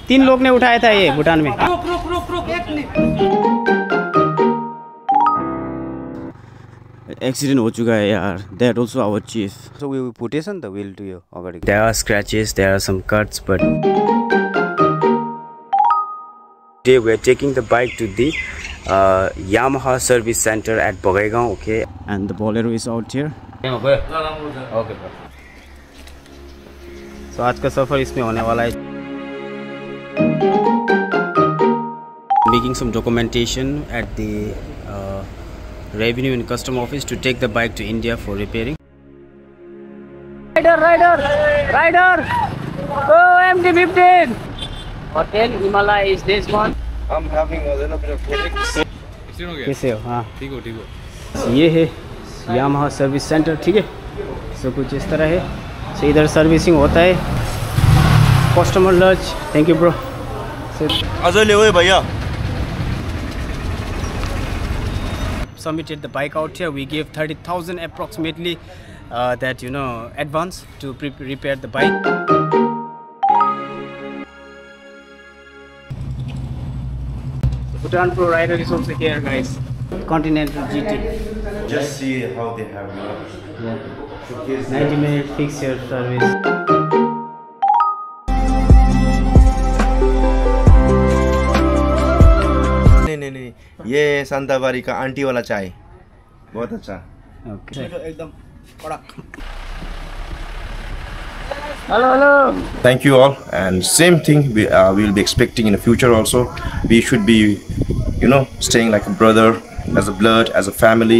3 लोग ने उठाया था ये भूटान में। रुक एक मिनट। एक्सीडेंट हो चुका है यार। That also our chief. So we put it on the wheel to you already. There are scratches, there are some cuts, but today we are taking the bike to the Yamaha service center at Bogaigaon, okay? And the Bolero is out here. Okay, bro. So आज का सफर इसमें होने वाला है। Making some documentation at the Revenue and Custom Office to take the bike to India for repairing. Rider! Go MT-15! Hotel Himalaya is this one. I'm having a little bit of headache. कैसे हो? हाँ ठीक हो। ये है Yamaha service centre, ठीक है। सो कुछ इस तरह है। सो इधर सर्विसिंग होता है। Customer lounge, thank you bro. Ajay ले वो भैया। Submitted the bike out here. We gave 30,000 approximately that advance to repair the bike. The Bhutan Pro rider is also here, guys. Continental GT. Just see how they have. Yeah. 90-minute fix your service. नहीं, ये संताबारी का aunty वाला चाय बहुत अच्छा। Okay. एकदम कड़क। Hello. Thank you all, and same thing we will be expecting in the future also. We should be, staying like a brother, as a blood, as a family.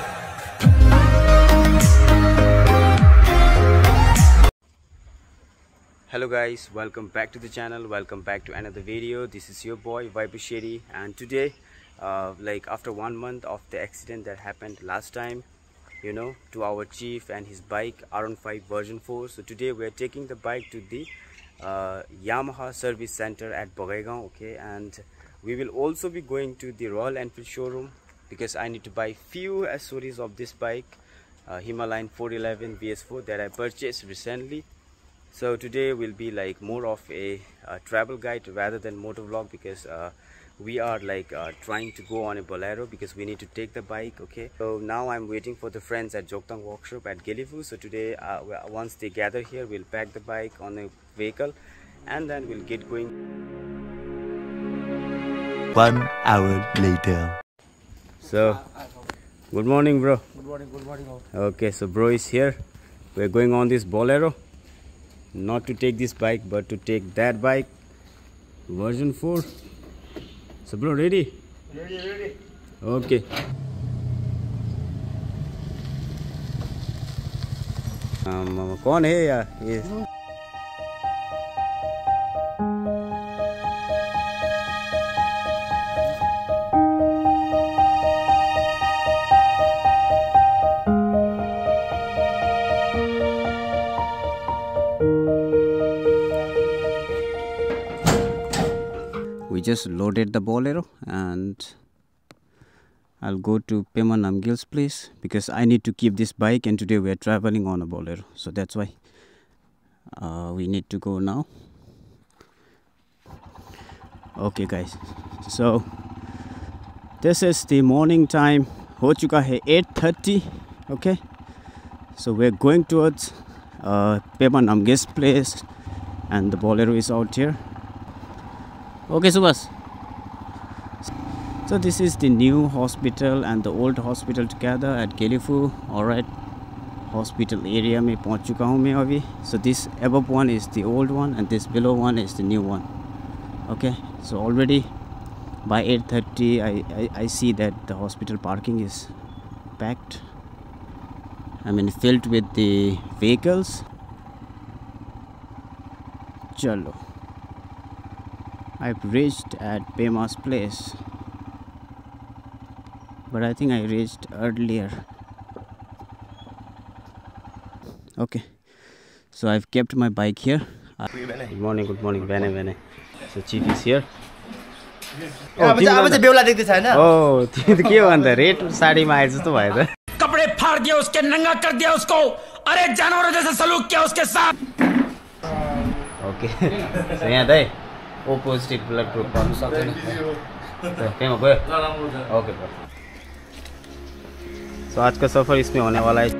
Hello guys, welcome back to the channel, welcome back to another video. This is your boy Vaibusheri, and today after 1 month of the accident that happened last time, to our chief and his bike R15 version 4. So today we are taking the bike to the Yamaha service center at Bogaigaon, okay? And we will also be going to the Royal Enfield showroom because I need to buy few accessories of this bike, Himalayan 411 VS4 that I purchased recently. So today will be like more of a travel guide rather than motor vlog, because we are trying to go on a Bolero because we need to take the bike, okay? So now I'm waiting for the friends at Joktang workshop at Gelifu. So today once they gather here, we'll pack the bike on a vehicle and then we'll get going. 1 hour later. So good morning, bro. Good morning. Okay, so bro is here. We're going on this Bolero, not to take this bike but to take that bike version 4. So bro, ready? Ready. Okay. कौन है यार ये? We just loaded the Bolero and I'll go to Pema Namgil's place because I need to keep this bike, and today we are traveling on a Bolero, so that's why we need to go now. Okay guys, so this is the morning time. हो चुका है 8:30. Okay, so we're going towards Pema Namgil's place and the Bolero is out here. Okay, Subhas. So this is the new hospital and the old hospital together at Gelifu. Alright, hospital area में पहुंच चुका हूँ मैं अभी. So this above one is the old one and this below one is the new one. Okay, so already by 8:30 I see that the hospital parking is packed. I mean filled with the vehicles. Chalo. I've reached at Pema's place, but I think I reached earlier. Okay, so I've kept my bike here. Good morning, Vene. So chief is here. अब चाहिँ बेउला देख्दै छैन। ओ त्यो त के हो अन्त red साडीमा आए जस्तो भयो त। कपड़े फाड़ दिया उसके, नंगा कर दिया उसको, अरे जानवरों जैसे सलूक किया उसके साथ। ओके, so यहाँ दाइ O positive blood group गर्नु सक्दैन त्यहीमा गयो ओके ब्रो सो आज का सफर इसमें होने वाला है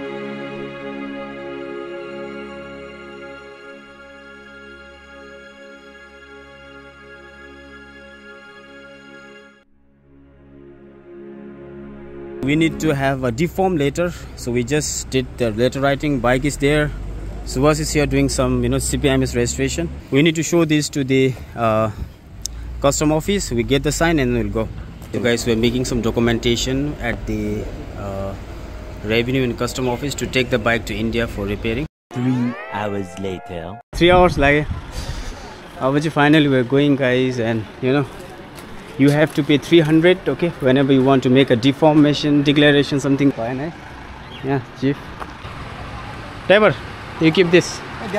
we need to have a deform later, so we just did the letter writing. Bike is there. Subhas is here doing some, CPMS registration. We need to show this to the custom office. We get the sign and we'll go. So guys, we're making some documentation at the revenue and custom office to take the bike to India for repairing. 3 hours later. 3 hours like finally we're going, guys, and you have to pay 300, okay, whenever you want to make a deformation declaration, something fine, eh? Yeah, chief. Driver, you keep this.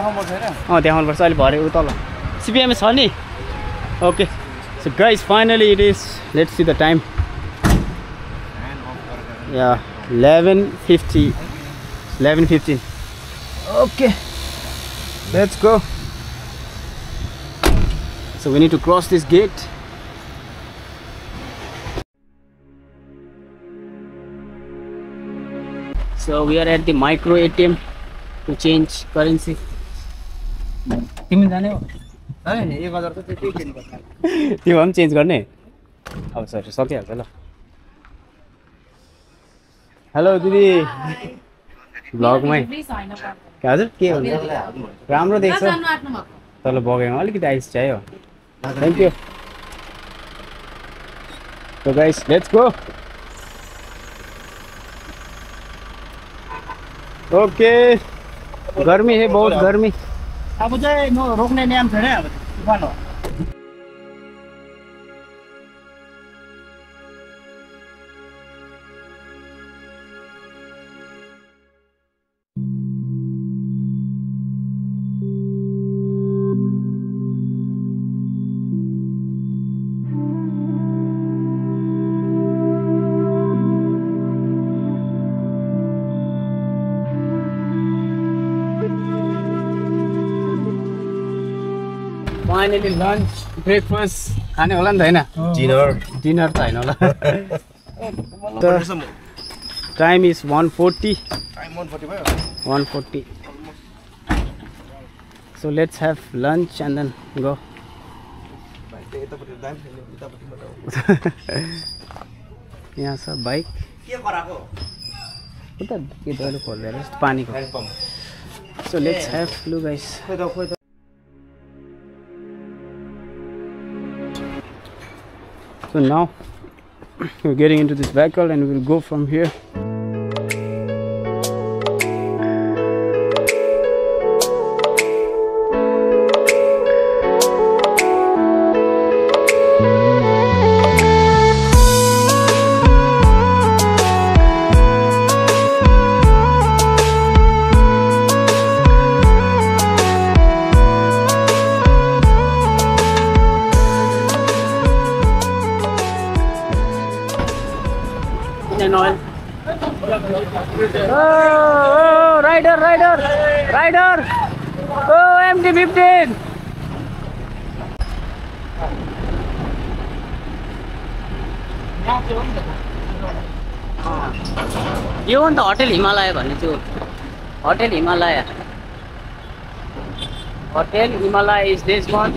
CPM is honey. Okay. So guys, finally it is. Let's see the time. Yeah, 11:50. 11:15. Okay. Let's go. So we need to cross this gate. So we are at the micro ATM to change currency. तिमी जाने हो? हैन 1000 त त्यही किन पर्छ त्यो हम change गर्ने अब सर सकिहाल्छ ल हेलो दिदी ब्लगमै के हजुर के हुन्छ राम्रो देख्छ तल बगेमा अलिकति आइस चाहियो thank you So guys, let's go. Okay गर्मी है बहुत गर्मी अब चाहिँ म रोक्ने नियम छैन अब तूफान हो Finally lunch, breakfast, खाने होला नि त हैन डिनर त हैन होला time is 1:40 1:40 so let's have lunch and then go यहाँ छ बाइक के गराको उता के दैलो खोल्दै रहेछ पानीको so let's have look guys So now we're getting into this vehicle and we'll go from here. Oil. Oh, rider! Oh, MT-15. यो हो नि त होटल हिमालय भन्ने त्यो hotel Himalaya is this one.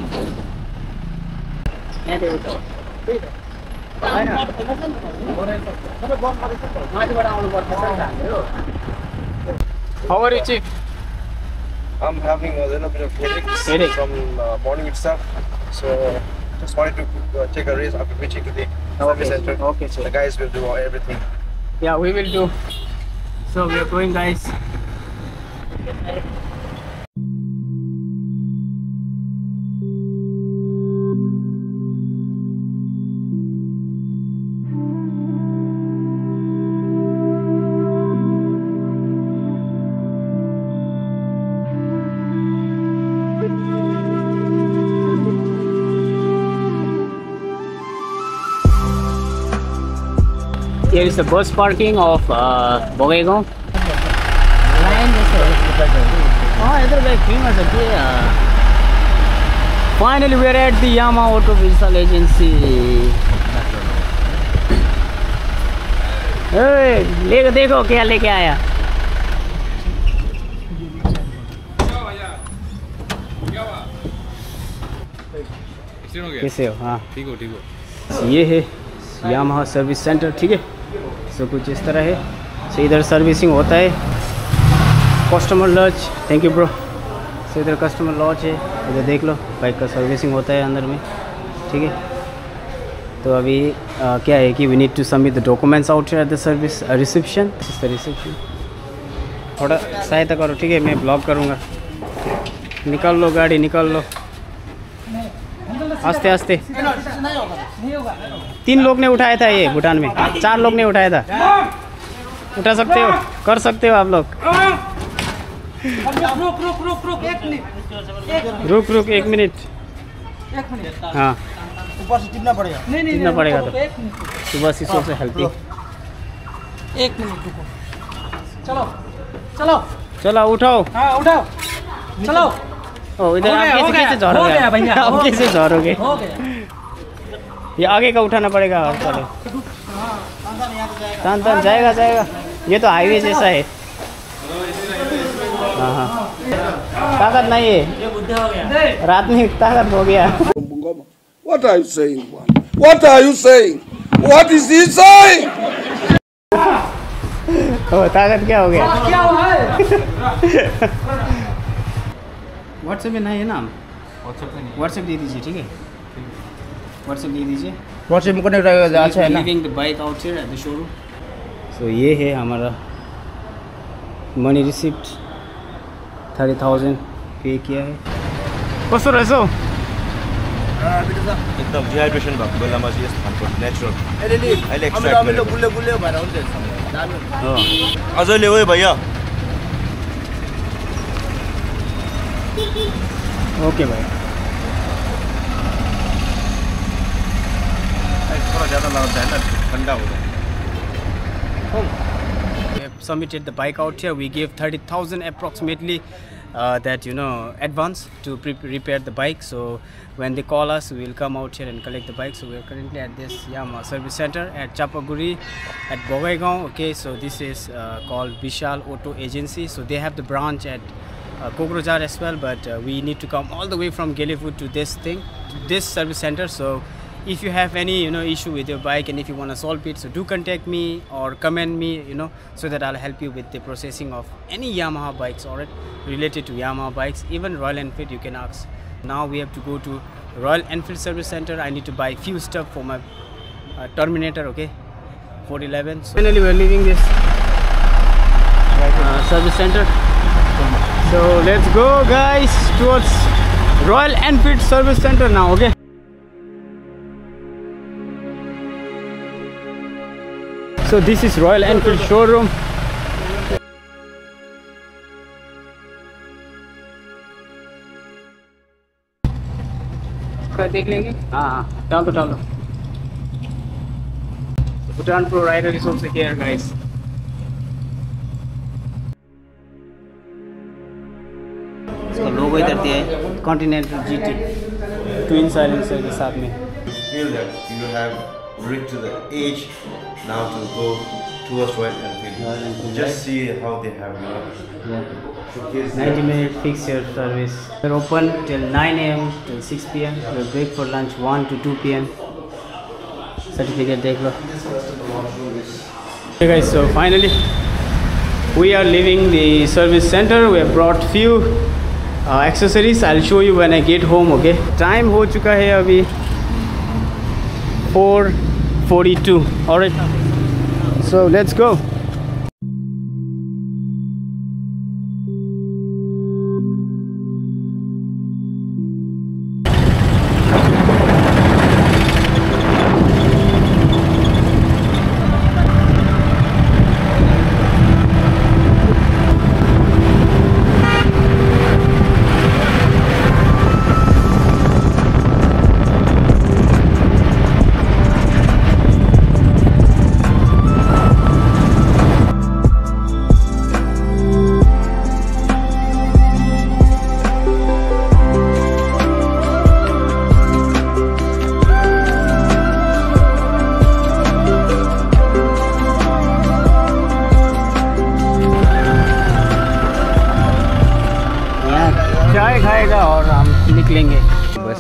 How are you, Chief? I'm having a little bit of headache from morning itself, so just wanted to take a rest after reaching to the service center. Okay, sir. The guys will do everything. Yeah, we will do. So we are going, guys. Here is the bus parking of Bogaigaon. finally we are at the Yamaha Auto Visual Agency. ले देखो क्या लेके आया। कैसे हो? हाँ ठीक हो ठीक हो। ये है यामाहा सर्विस सेंटर, ठीक है। सो कुछ इस तरह है। सो इधर सर्विसिंग होता है, customer lounge. Thank you bro. So इधर कस्टमर लॉज है, इधर देख लो बाइक का सर्विसिंग होता है अंदर में, ठीक है। तो अभी क्या है कि we need to submit the documents out at the service reception. This is the reception. थोड़ा सहायता करो, ठीक है, मैं ब्लॉक करूँगा। निकाल लो गाड़ी, निकाल लो आस्ते आस्ते। 3 लोग ने उठाया था ये भूटान में, 4 लोग ने उठाया था। उठा सकते हो, कर सकते हो आप लोग। रुक 1 मिनट। हाँ ऊपर से टिपना पड़ेगा। नहीं टिपना पड़ेगा तो सुबह शीशों से हेल्पिंग। 1 मिनट रुको। चलो चलो चलो उठाओ। हाँ उठाओ चलो। ओ इधर आप कैसे झरोगे? आप कैसे झरोगे? ये आगे का उठाना पड़ेगा और पहले। तान जाएगा। ये तो हाईवे जैसा है। हाँ ताकत नहीं है, रात में ताकत हो गया। What are you saying? What are you saying? What is he saying? ओ ताकत क्या हो गया? व्हाट्सएप में नहीं है नाम। व्हाट्सएप दे दीजिए, ठीक है। व्हाट्सएप दे दीजिए। व्हाट्सएप में कनेक्ट रहेगा, अच्छा है ना। Leaving the bike out here at the showroom. So ये है हमारा मनी रिसिप्ट, 30,000 पे किया है। कस्तो रहेछ? एकदम डिहाइड्रेसन भएको बेलामा चाहिँ यस्तो खानको नेचुरल अहिले एक्सट्र्याक्ट गुल्ले भएर हुन्छ। अझै ल्याऊ है भैया। ओके भाई। थोड़ा ज़्यादा लगता है ना, ठंडा हो जाए। We have submitted the bike out here. We gave 30,000 approximately that advance to repair the bike. So when they call us, we will come out here and collect the bike. So we are currently at this Yamaha service center at Chapaguri at Bogaigaon. Okay, so this is called Vishal Auto Agency. So they have the branch at Kokrajhar as well, but we need to come all the way from Galliford to this service center. So if you have any issue with your bike and if you want to solve it, so do contact me or comment me, so that I'll help you with the processing of any Yamaha bikes or related to Yamaha bikes, even Royal Enfield you can ask. Now we have to go to Royal Enfield service center. I need to buy few stuff for my Terminator, okay, 411. So finally we're leaving this service center. So let's go guys towards Royal Enfield service center now, okay. So this is Royal Enfield showroom. देख लेंगे। हाँ डाल दो। Bhutan Pro Rider is also here, guys. इसका लोगो इधर दिया है, Continental GT twin silencer के साथ में। Feel that you have reached the age now to go towards Royal Enfield. Just see how they have showcase 90-minute fix your service. We're open till 9 AM till 6 PM. We'll break for lunch 1 to 2 PM. Certificate देख लो। Okay guys, so finally we are leaving the service center. We have brought few accessories. I'll show you when I get home, okay. Time हो चुका है अभी 4:42. Alright, so let's go.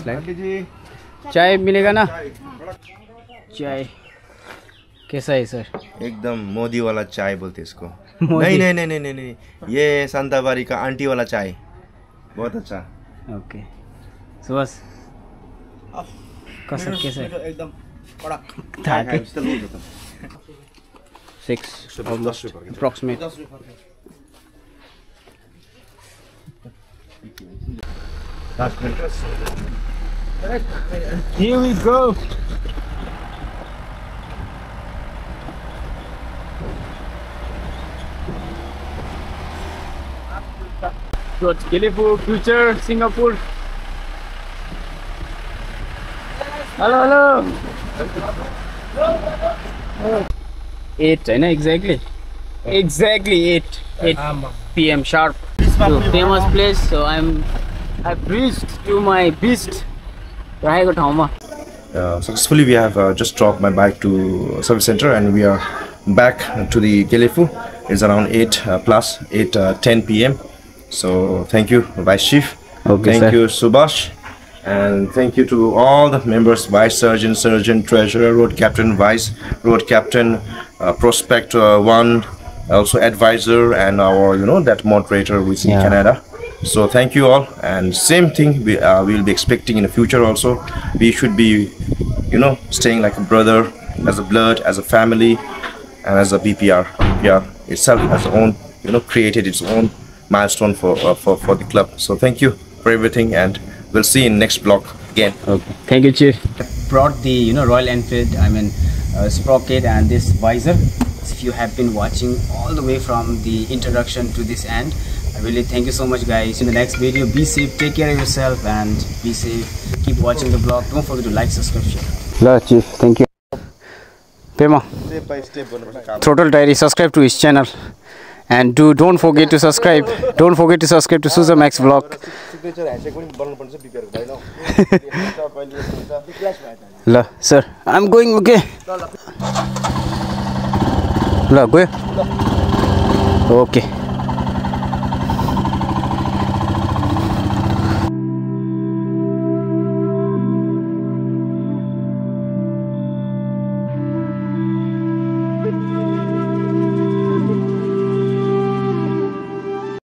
Like चाय मिलेगा ना? चाय कैसा है सर? एकदम मोदी वाला चाय बोलते इसको। नहीं नहीं नहीं नहीं नहीं, ये संताबारी का आंटी वाला चाय बहुत अच्छा। ओके सुभाष कसम कैसा है? एकदम कड़क। 6 approximate. Here we go. Towards Gallipoli, future Singapore. Hello, hello. 8, I know exactly. Exactly 8 p.m. sharp. So famous place. So I've reached to my beast. Successfully, we have just dropped my bike to service center, and we are back to the Gallipoli. It's around 8:10 p.m. So thank you, Vice Chief. Okay, thank you, Subhash. And thank you to all the members, Vice Surgeon, Surgeon, Treasurer, Road Captain, Vice, Road Captain, Prospect 1, also Advisor, and our, that moderator with Canada. So thank you all, and same thing we will be expecting in the future also. We should be, staying like a brother, as a blood, as a family, and as a BPR. BPR itself has own, created its own milestone for the club. So thank you for everything, and we'll see in next vlog again. Okay, thank you, Chief. Brought the Royal Enfield, sprocket and this visor. If you have been watching all the way from the introduction to this end, I really thank you so much, guys. In the next video, be safe, take care of yourself, and be safe. Keep watching the vlog. Don't forget to like, subscribe, share. Hello, Chief. Thank you. Pema. Step by step. Throttle Diary. Subscribe to his channel. And don't forget to subscribe. Don't forget to subscribe to Suzamax Vlog. La, sir, I'm going. Okay. La, go. Okay.